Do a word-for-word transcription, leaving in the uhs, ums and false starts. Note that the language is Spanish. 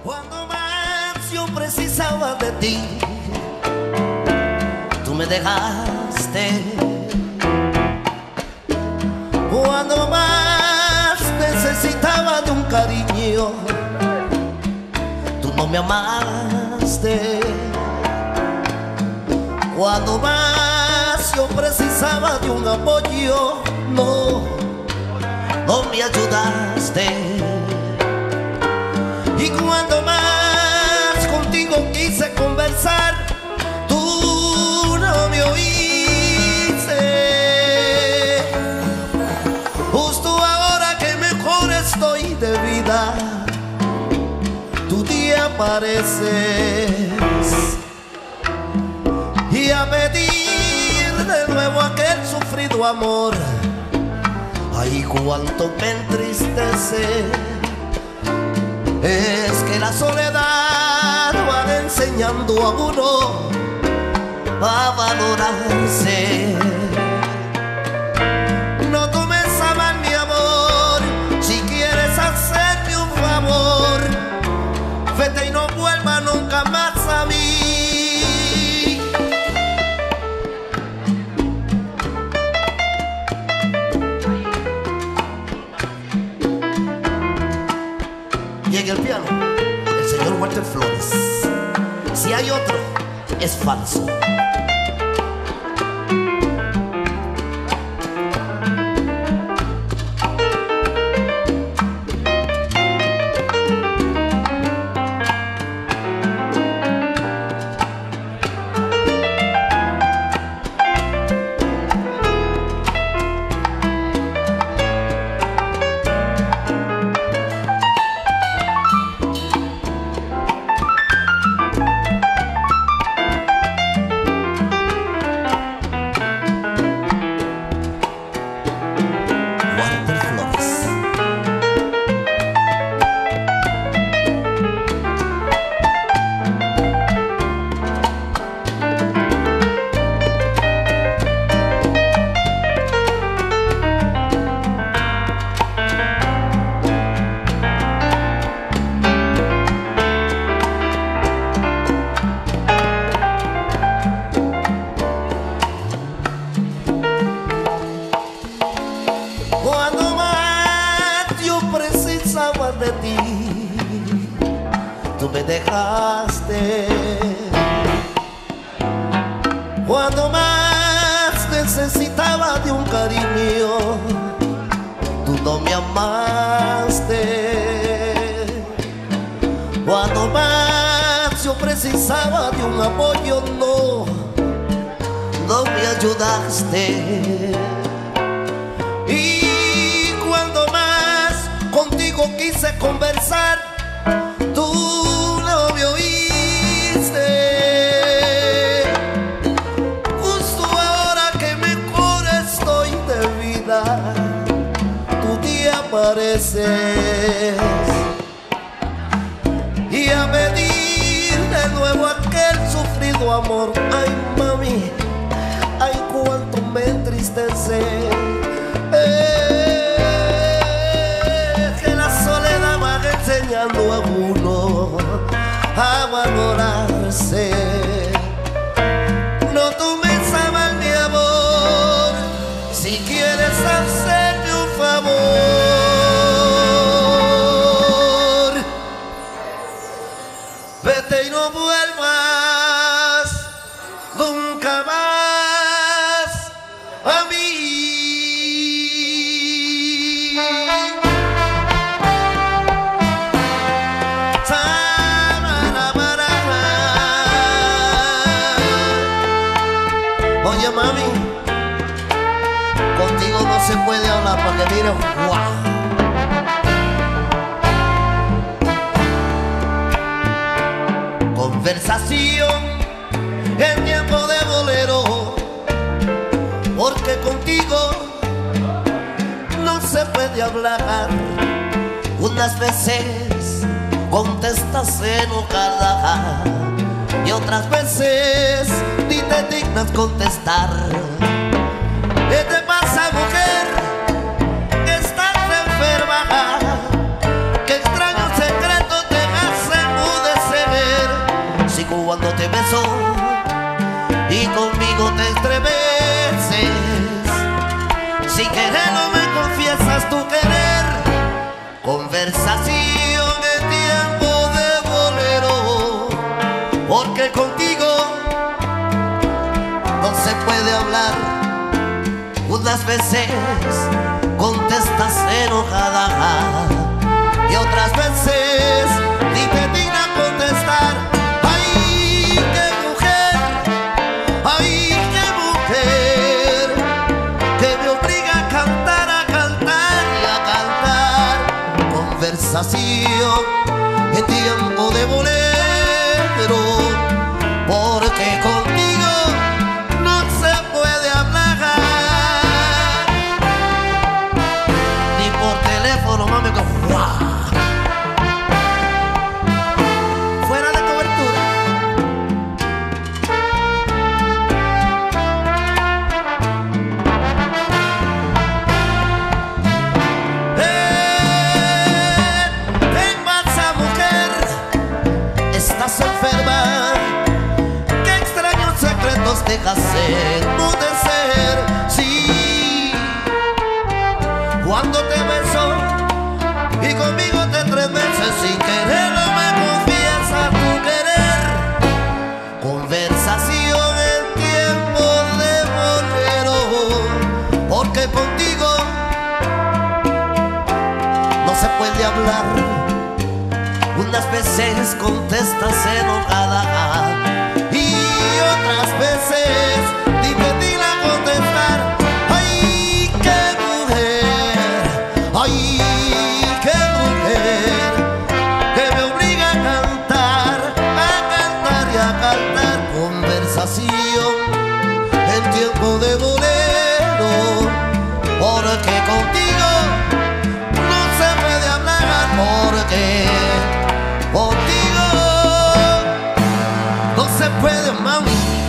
Cuando más yo precisaba de ti, tú me dejaste. Cuando más necesitaba de un cariño, tú no me amaste. Cuando más yo precisaba de un apoyo, no, no me ayudaste. Y cuando más contigo quise conversar, tú no me oíste. Justo ahora que mejor estoy de vida, tú te apareces. Y a pedir de nuevo aquel sufrido amor, ay, cuánto me entristece. Es que la soledad va enseñando a uno a valorarse. No tomes a mal mi amor, si quieres hacerme un favor, vete y no vuelva nunca más a mí. Y en el piano, el señor Walter Flores. Si hay otro, es falso. De ti, tú me dejaste. Cuando más necesitaba de un cariño, tú no me amaste. Cuando más yo precisaba de un apoyo, no, no me ayudaste. Y cuando más contigo quise conversar, tú no me oíste. Justo ahora que mejor estoy de vida, tú te apareces. Y a pedir de nuevo aquel sufrido amor, ay mami, ay cuánto me entristece. Eh, enseñando a uno a valorarse. No tomes a mal mi amor, si quieres hacerme un favor, vete y no vuelvas nunca más a mí. Oye mami, contigo no se puede hablar porque mira, guau. Conversación en tiempo de bolero, porque contigo no se puede hablar. Unas veces contestas enojada y otras veces ni te dignas contestar. ¿Qué te pasa, mujer? Estás enferma. ¿Qué extraño secreto te hace beso y conmigo te estremeces. Si querer no me confiesas tu querer. Conversación en tiempo de bolero, porque contigo no se puede hablar. Unas veces contestas enojada y otras veces ni te digna contestar. ¡Ay, qué mujer! ¡Ay, qué mujer! Que me obliga a cantar, a cantar y a cantar. Conversación en tiempo de bolero, porque contigo no se puede hablar. Ni por teléfono, mami, que ¡guau! Enferma, qué extraños secretos dejas enmudecer. Sí, cuando te beso y conmigo te estremeces, sin querer no me confiesa tu querer. Conversación en tiempo de bolero, porque contigo no se puede hablar. Unas veces contestas enojada y otras veces ni te digna contestar. ¡Ay, qué mujer! ¡Ay, qué mujer! Que me obliga a cantar, a cantar y a cantar. Conversación en tiempo de bolero, porque contigo no se puede hablar, porque contigo no se puede, mami.